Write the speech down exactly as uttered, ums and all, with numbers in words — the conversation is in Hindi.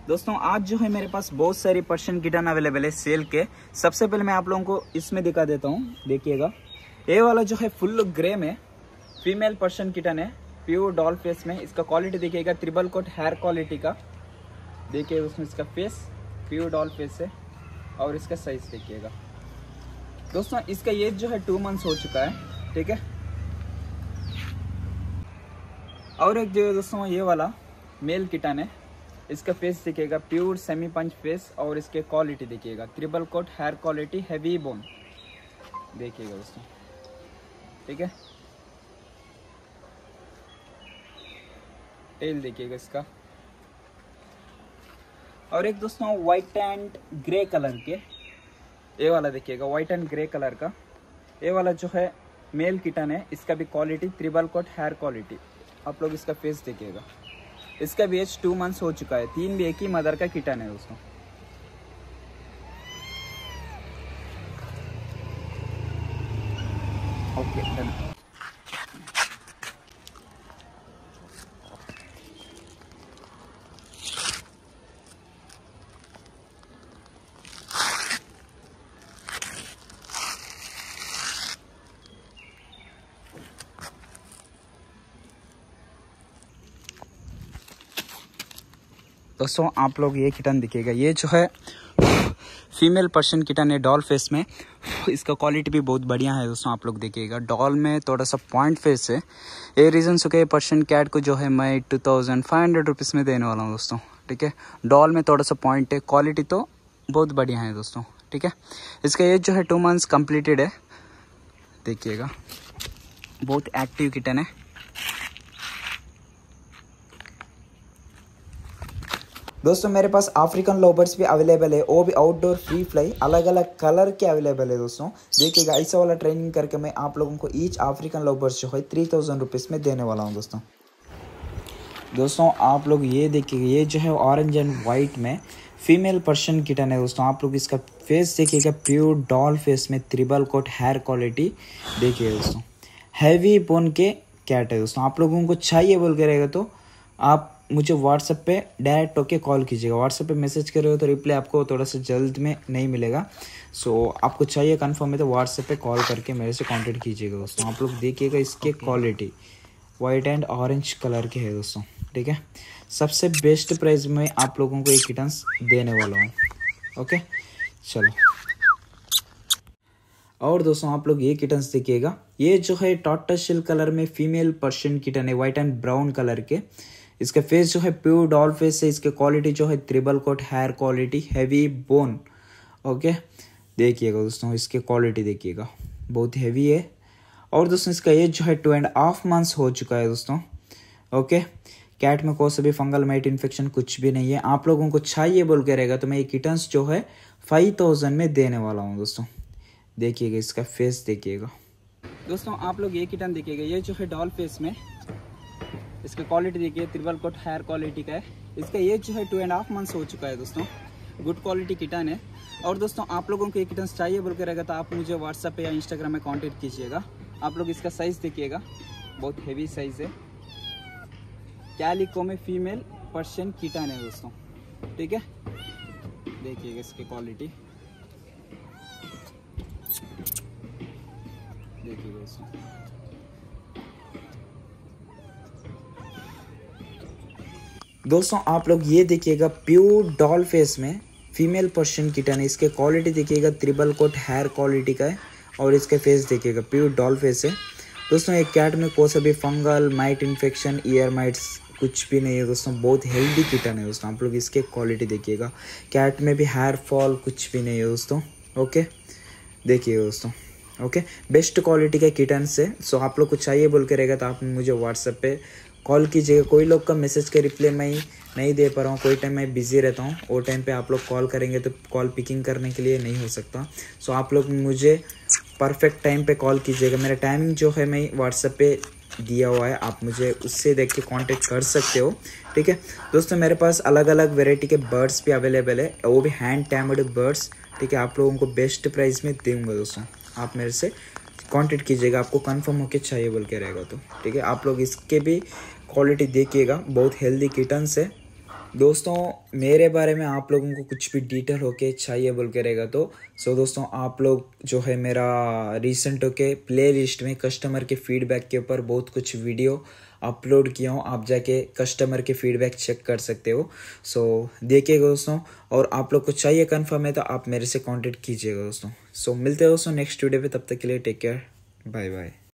दोस्तों आज जो है मेरे पास बहुत सारी पर्शियन किटन अवेलेबल है सेल के। सबसे पहले मैं आप लोगों को इसमें दिखा देता हूँ, देखिएगा। ये वाला जो है फुल ग्रे में फीमेल पर्शियन किटन है, प्योर डॉल फेस में। इसका क्वालिटी देखिएगा, ट्रिपल कोट हेयर क्वालिटी का। देखिए उसमें इसका फेस प्योर डॉल फेस है और इसका साइज देखिएगा। दोस्तों इसका एज जो है टू मंथ्स हो चुका है, ठीक है। और एक जो है दोस्तों ये वाला मेल किटन है, इसका फेस देखिएगा प्योर सेमी पंच फेस और इसके क्वालिटी देखिएगा, triple coat hair quality, heavy bone देखिएगा दोस्तों, ठीक है। टेल देखिएगा इसका। और एक दोस्तों व्हाइट एंड ग्रे कलर के ये वाला देखिएगा, व्हाइट एंड ग्रे कलर का ये वाला जो है मेल किटन है। इसका भी quality triple coat hair quality. आप लोग इसका फेस देखिएगा। इसका भी एज टू मंथ्स हो चुका है। तीन भी एक ही मदर का किटन है दोस्तों। Okay done. दोस्तों आप लोग ये किटन दिखेगा, ये जो है फीमेल पर्शियन किटन है डॉल फेस में। इसका क्वालिटी भी बहुत बढ़िया है दोस्तों। आप लोग देखिएगा डॉल में थोड़ा सा पॉइंट फेस है। ये रीज़न से पर्शियन कैट को जो है मैं two thousand five hundred rupees में देने वाला हूँ दोस्तों, ठीक है। डॉल में थोड़ा सा पॉइंट है, क्वालिटी तो बहुत बढ़िया है दोस्तों, ठीक है। इसका एज जो है टू मंथ्स कम्प्लीटेड है, देखिएगा। बहुत एक्टिव किटन है। दोस्तों मेरे पास अफ्रीकन लवबर्ड्स भी अवेलेबल है, वो भी आउटडोर फ्री फ्लाई, अलग अलग कलर के अवेलेबल है दोस्तों। देखिएगा ऐसा वाला ट्रेनिंग करके मैं आप लोगों को ईच अफ्रीकन लवबर्ड्स जो है थ्री थाउजेंड रुपीज़ में देने वाला हूं दोस्तों। दोस्तों आप लोग ये देखिएगा, ये जो है ऑरेंज एंड वाइट में फीमेल पर्शियन किटन है दोस्तों। आप लोग इसका फेस देखिएगा, प्योर डॉल फेस में ट्रिपल कोट हेयर क्वालिटी देखिए दोस्तों। हैवी बोन के कैट है दोस्तों। आप लोगों को चाहिए बोल के रहेगा तो आप मुझे व्हाट्सएप पे डायरेक्ट होके कॉल कीजिएगा। व्हाट्सएप पे मैसेज कर रहे हो तो रिप्लाई आपको थोड़ा सा जल्द में नहीं मिलेगा। सो आपको चाहिए कंफर्म है तो व्हाट्सएप पे कॉल करके मेरे से कांटेक्ट कीजिएगा दोस्तों। आप लोग देखिएगा इसके quality white and orange colour के है दोस्तों, ठीक है। सबसे बेस्ट प्राइस में आप लोगों को ये किटन्स देने वाला हूँ, ओके। चलो और दोस्तों आप लोग ये किटन्स देखिएगा, ये जो है टॉर्टोइस कलर में फीमेल पर्शियन किटन है, वाइट एंड ब्राउन कलर के। इसका फेस जो है प्योर डॉल फेस है। इसके क्वालिटी जो है triple coat hair quality, heavy bone, okay. देखिएगा दोस्तों इसके क्वालिटी देखिएगा, बहुत हैवी है। और दोस्तों इसका एज जो है टू एंड हाफ मंथ्स हो चुका है दोस्तों, ओके। कैट में कोई सा भी फंगल माइट इन्फेक्शन कुछ भी नहीं है। आप लोगों को चाहिए बोल के रहेगा तो मैं ये किटन्स जो है फाइव थाउजेंड में देने वाला हूँ दोस्तों। देखिएगा इसका फेस देखिएगा। दोस्तों आप लोग ये किटन देखिएगा, ये जो है डॉल फेस में इसका क्वालिटी देखिए, ट्रिपल कोट हेयर क्वालिटी का है। इसका एज जो है टू एंड हाफ मंथ्स हो चुका है दोस्तों। गुड क्वालिटी किटन है। और दोस्तों आप लोगों को ये किटन्स चाहिए बोल के रहेगा तो आप मुझे व्हाट्सएप पे या इंस्टाग्राम में कांटेक्ट कीजिएगा। आप लोग इसका साइज़ देखिएगा, बहुत हेवी साइज़ है। कैलिको में फीमेल पर्शियन किटन है दोस्तों, ठीक है। देखिएगा इसकी क्वालिटी देखिएगा दोस्तों। दोस्तों आप लोग ये देखिएगा, प्योर डॉल फेस में फीमेल पर्शियन किटन है। इसके क्वालिटी देखिएगा, ट्रिपल कोट हेयर क्वालिटी का है। और इसके फेस देखिएगा, प्योर डॉल फेस है दोस्तों। एक कैट में कोई सा भी fungal mite infection, ear mites कुछ भी नहीं है दोस्तों। बहुत हेल्दी किटन है दोस्तों। आप लोग इसके क्वालिटी देखिएगा, कैट में भी हेयर फॉल कुछ भी नहीं है दोस्तों, ओके। देखिए दोस्तों, ओके। बेस्ट क्वालिटी का किटन से। सो आप लोग को चाहिए बोल के रहेगा तो आप मुझे व्हाट्सएप पे कॉल कीजिएगा। कोई लोग का मैसेज का रिप्लाई मैं नहीं दे पा रहा हूँ, कोई टाइम मैं बिज़ी रहता हूँ। वो टाइम पे आप लोग कॉल करेंगे तो कॉल पिकिंग करने के लिए नहीं हो सकता। सो आप लोग मुझे परफेक्ट टाइम पे कॉल कीजिएगा। मेरा टाइमिंग जो है मैं व्हाट्सएप पे दिया हुआ है, आप मुझे उससे देख के कांटेक्ट कर सकते हो, ठीक है दोस्तों। मेरे पास अलग अलग वेराइटी के बर्ड्स भी अवेलेबल है, वो भी हैंड टैम्ड बर्ड्स, ठीक है। आप लोगों को बेस्ट प्राइस में दूंगा दोस्तों। आप मेरे से कांटेक्ट कीजिएगा, आपको कंफर्म होके चाहिए बोल के रहेगा तो, ठीक है। आप लोग इसके भी क्वालिटी देखिएगा, बहुत हेल्दी किटन्स है, दोस्तों मेरे बारे में आप लोगों को कुछ भी डिटेल होके चाहिए बोल के रहेगा तो सो दोस्तों आप लोग जो है मेरा रिसेंट होके प्ले लिस्ट में कस्टमर के फीडबैक के ऊपर बहुत कुछ वीडियो अपलोड किया हूँ, आप जाके कस्टमर के फीडबैक चेक कर सकते हो। सो देखिएगा दोस्तों, और आप लोग को चाहिए कन्फर्म है तो आप मेरे से कांटेक्ट कीजिएगा दोस्तों। सो मिलते हैं दोस्तों नेक्स्ट वीडियो पे, तब तक के लिए टेक केयर, बाय बाय।